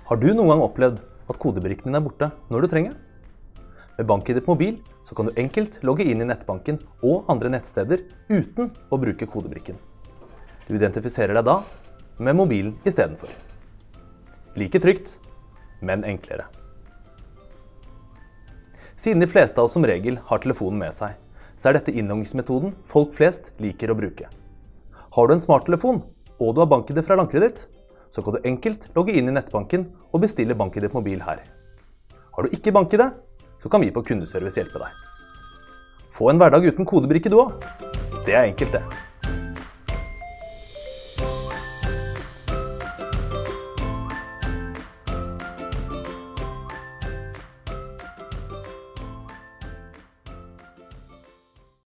Har du noen gang opplevd at kodebrikken din er borte når du trenger den? Med BankID på mobil så kan du enkelt logge inn i nettbanken og andre nettsteder uten å bruke kodebrikken. Du identifiserer deg da med mobilen i stedet for. Like trygt, men enklere. Siden de fleste av oss som regel har telefonen med seg, så er dette innloggingsmetoden folk flest liker å bruke. Har du en smarttelefon og du har BankID fra landkreditt, så kan du enkelt logge inn i nettbanken og bestille BankID på mobil her. Har du ikke BankID, så kan vi på kundeservice hjelpe deg. Få en hverdag uten kodebrikke du også. Det er enkelt det.